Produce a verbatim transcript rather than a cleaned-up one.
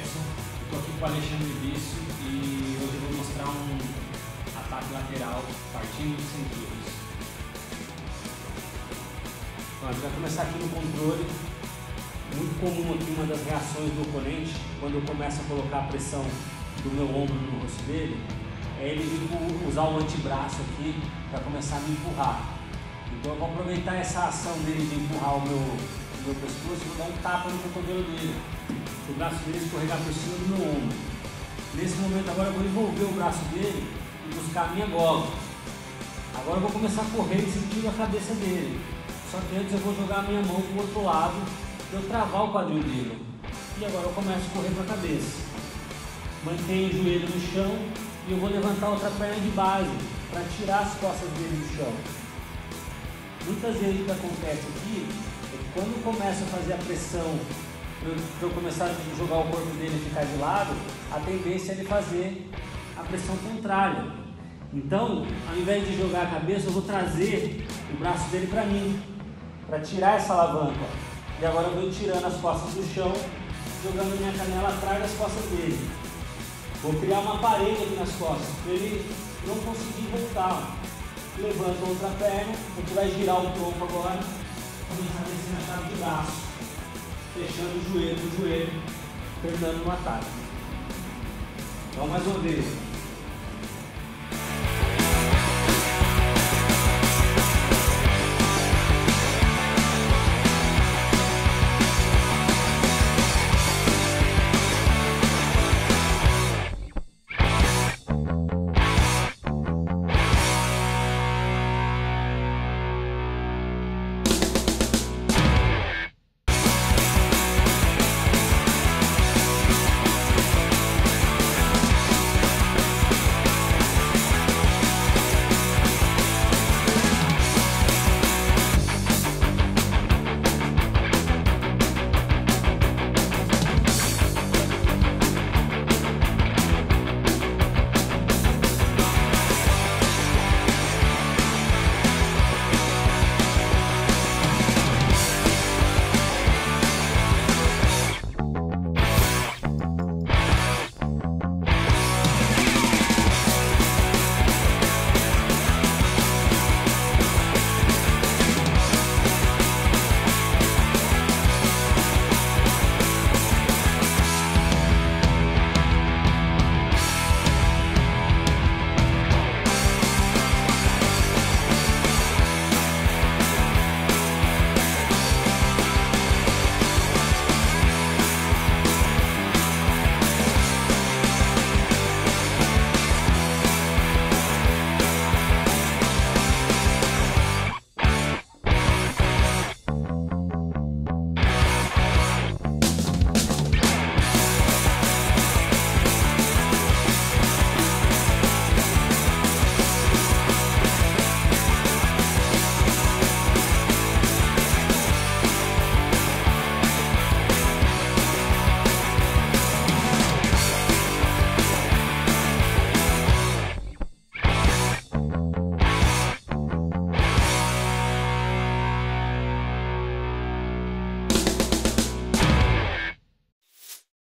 Jefferson, estou aqui com o Alexandre Vício e hoje eu vou mostrar um ataque lateral partindo dos centímetros. Bom, a gente vai começar aqui no controle. Muito comum aqui, uma das reações do oponente, quando eu começo a colocar a pressão do meu ombro no rosto dele, é ele usar o antebraço aqui para começar a me empurrar. Então eu vou aproveitar essa ação dele de empurrar o meu, o meu pescoço e vou dar um tapa no cotovelo dele, o braço dele escorregar por cima do meu ombro. Nesse momento agora eu vou envolver o braço dele e buscar a minha gola. Agora eu vou começar a correr e sentir a cabeça dele. Só que antes eu vou jogar a minha mão para o outro lado para eu travar o quadril dele. E agora eu começo a correr para a cabeça. Mantenho o joelho no chão e eu vou levantar outra perna de base para tirar as costas dele do chão. Muitas vezes o que acontece aqui é que quando eu começo a fazer a pressão para eu começar a jogar o corpo dele e ficar de lado, a tendência é ele fazer a pressão contrária. Então, ao invés de jogar a cabeça, eu vou trazer o braço dele para mim, para tirar essa alavanca. E agora eu vou tirando as costas do chão, jogando minha canela atrás das costas dele. Vou criar uma parede aqui nas costas, para ele não conseguir voltar. Levanta outra perna, a gente vai girar o tronco agora, começar a descer na chave de braço, fechando o joelho no joelho, terminando no ataque. Então mais uma vez.